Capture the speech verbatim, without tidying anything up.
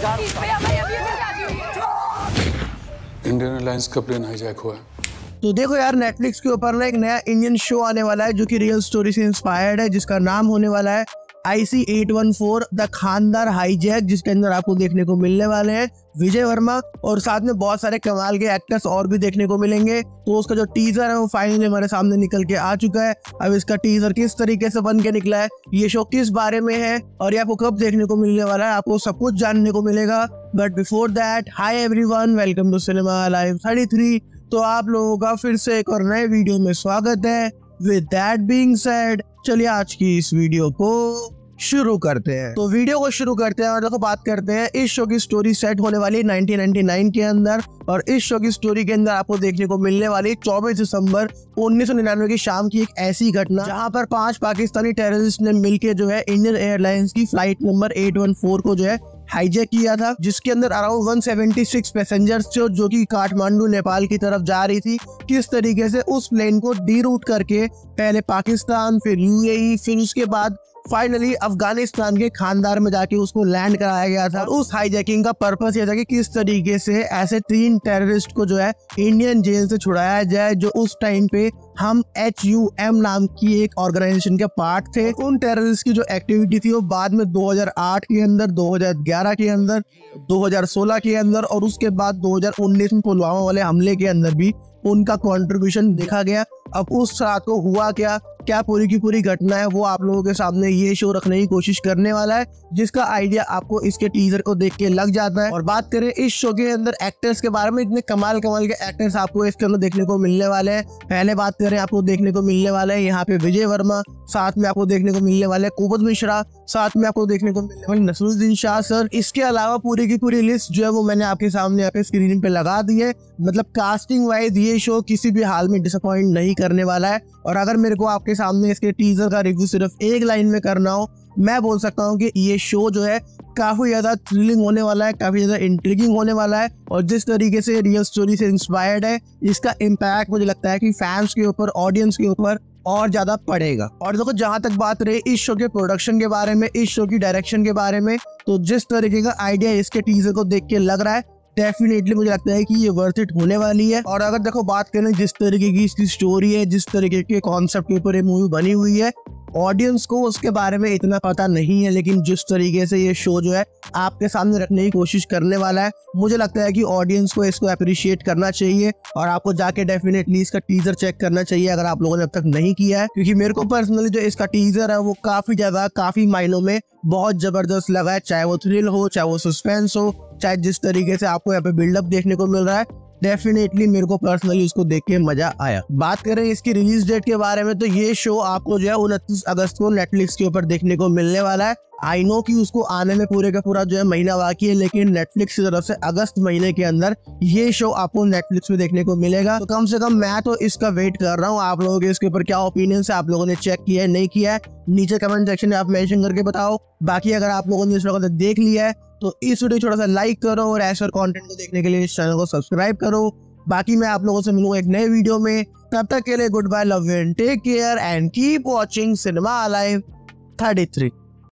Indian airlines का plane hijack हुआ है। तो देखो यार, नेटफ्लिक्स के ऊपर ना एक नया इंडियन शो आने वाला है जो कि रियल स्टोरी से इंस्पायर्ड है, जिसका नाम होने वाला है I C eight one four the Kandahar hijack, जिसके अंदर आपको देखने को मिलने वाले हैं विजय वर्मा और साथ में बहुत सारे कमाल के एक्टर्स और भी देखने को मिलेंगे। तो उसका जो टीजर है वो फाइनली हमारे सामने निकल के आ चुका है। अब इसका टीजर किस तरीके से बन के निकला है, ये शो किस बारे में है और ये आपको कब देखने को मिलने वाला है, आपको सब कुछ जानने को मिलेगा। But before that, hi everyone, welcome to Cinema Live thirty three. तो आप लोगों का फिर से एक और नए वीडियो में स्वागत है। विद दैट बीइंग सेड, चलिए आज की इस वीडियो को शुरू करते हैं। तो वीडियो को शुरू करते हैं और देखो बात करते हैं। इस शो की स्टोरी सेट होने वाली नाइनटीन नाइंटी नाइन के अंदर और इस शो की स्टोरी के अंदर आपको देखने को मिलने वाली चौबीस दिसंबर उन्नीस सौ निन्यानवे की शाम की एक ऐसी घटना जहां पर पांच पाकिस्तानी टेररिस्ट ने मिलकर जो है इंडियन एयरलाइंस की flight number eight one four को जो है हाईजैक किया था, जिसके अंदर around one seventy six passengers थे जो कि काठमांडू नेपाल की तरफ जा रही थी। किस तरीके से उस प्लेन को डी रूट करके पहले पाकिस्तान, फिर यू ए ई, फिर उसके बाद फाइनली अफगानिस्तान के खानदार में जाके उसको लैंड कराया गया था। उस हाईजैकिंग का पर्पस ये था कि किस तरीके से ऐसे तीन टेररिस्ट को जो है इंडियन जेल से छुड़ाया जाए, जो उस टाइम पे हम एच यू एम नाम की एक ऑर्गेनाइजेशन के पार्ट थे। उन टेररिस्ट की जो एक्टिविटी थी वो बाद में दो हज़ार आठ के अंदर, दो हज़ार ग्यारह के अंदर, दो हज़ार सोलह के अंदर और उसके बाद दो हज़ार उन्नीस में पुलवामा वाले हमले के अंदर भी उनका कंट्रीब्यूशन देखा गया। अब उस रात को हुआ क्या क्या पूरी की पूरी घटना है वो आप लोगों के सामने ये शो रखने की कोशिश करने वाला है, जिसका आइडिया आपको इसके टीजर को देख के लग जाता है। और बात करें इस शो के अंदर एक्टर्स के बारे में, इतने कमाल कमाल के एक्टर्स आपको इसके अंदर देखने को मिलने वाले हैं। पहले बात करें, आपको देखने को मिलने वाले हैं यहाँ पे विजय वर्मा, साथ में आपको देखने को मिलने वाले कुमुद मिश्रा, साथ में आपको देखने को मिलने वाले नसरुद्दीन शाह सर। इसके अलावा पूरी की पूरी लिस्ट जो है वो मैंने आपके सामने यहाँ पे स्क्रीन पे लगा दी है। मतलब कास्टिंग वाइज ये शो किसी भी हाल में डिसअपॉइंट नहीं करने वाला है। और अगर मेरे को आपके सामने इसके टीजर का रिव्यू सिर्फ एक लाइन में करना हो, मैं बोल सकता हूँ कि ये शो जो है काफी ज्यादा थ्रिलिंग होने वाला है, काफी ज्यादा इंट्रिगिंग होने वाला है और जिस तरीके से रियल स्टोरी से इंस्पायर्ड है, इसका इम्पैक्ट मुझे लगता है कि फैंस के ऊपर, ऑडियंस के ऊपर और ज्यादा पड़ेगा। और देखो, जहां तक बात रही इस शो के प्रोडक्शन के बारे में, इस शो की डायरेक्शन के बारे में, तो जिस तरीके का आइडिया इसके टीजर को देख के लग रहा है, डेफिनेटली मुझे लगता है कि ये वर्थ इट होने वाली है। और अगर देखो बात करें जिस तरीके की इसकी स्टोरी है, जिस तरीके के कॉन्सेप्ट के ऊपर ये मूवी बनी हुई है, ऑडियंस को उसके बारे में इतना पता नहीं है, लेकिन जिस तरीके से ये शो जो है आपके सामने रखने की कोशिश करने वाला है, मुझे लगता है कि ऑडियंस को इसको अप्रिशिएट करना चाहिए और आपको जाके डेफिनेटली इसका टीजर चेक करना चाहिए अगर आप लोगों ने अब तक नहीं किया है। क्योंकि मेरे को पर्सनली जो इसका टीजर है वो काफी ज्यादा, काफी मायनों में बहुत जबरदस्त लगा है। चाहे वो थ्रिल हो, चाहे वो सस्पेंस हो, चाहे जिस तरीके से आपको यहाँ पे बिल्डअप देखने को मिल रहा है, डेफिनेटली मेरे को पर्सनली उसको देख के मजा आया। बात करें इसकी रिलीज डेट के बारे में, तो ये शो आपको जो है उनतीस अगस्त को नेटफ्लिक्स के ऊपर देखने को मिलने वाला है। आई नो कि उसको आने में पूरे का पूरा जो है महीना बाकी है, लेकिन नेटफ्लिक्स की तरफ से अगस्त महीने के अंदर ये शो आपको नेटफ्लिक्स पे देखने को मिलेगा। तो कम से कम मैं तो इसका वेट कर रहा हूँ। आप लोगों के इसके ऊपर क्या ओपिनियन है, आप लोगों ने चेक किया है, नहीं किया है, नीचे कमेंट सेक्शन में आप मेंशन करके बताओ। बाकी अगर आप लोगों ने इस वक्त देख लिया है तो इस वीडियो थोड़ा सा लाइक करो और ऐसे कंटेंट को देखने के लिए इस चैनल को सब्सक्राइब करो। बाकी मैं आप लोगों से मिलूंगा एक नए वीडियो में, तब तक के लिए good bye, love you and take care and keep watching Cinema Live thirty three.